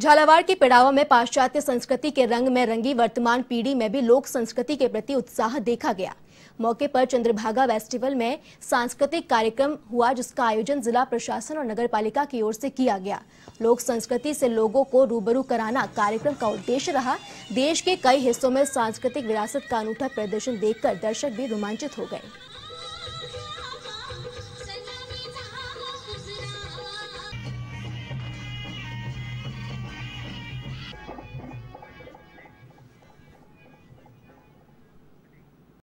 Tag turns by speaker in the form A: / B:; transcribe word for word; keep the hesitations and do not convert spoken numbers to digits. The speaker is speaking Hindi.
A: झालावाड़ के पिड़ावा में पाश्चात्य संस्कृति के रंग में रंगी वर्तमान पीढ़ी में भी लोक संस्कृति के प्रति उत्साह देखा गया। मौके पर चंद्रभागा फेस्टिवल में सांस्कृतिक कार्यक्रम हुआ, जिसका आयोजन जिला प्रशासन और नगर पालिका की ओर से किया गया। लोक संस्कृति से लोगों को रूबरू कराना कार्यक्रम का उद्देश्य रहा। देश के कई हिस्सों में सांस्कृतिक विरासत का अनूठा प्रदर्शन देखकर दर्शक भी रोमांचित हो गए।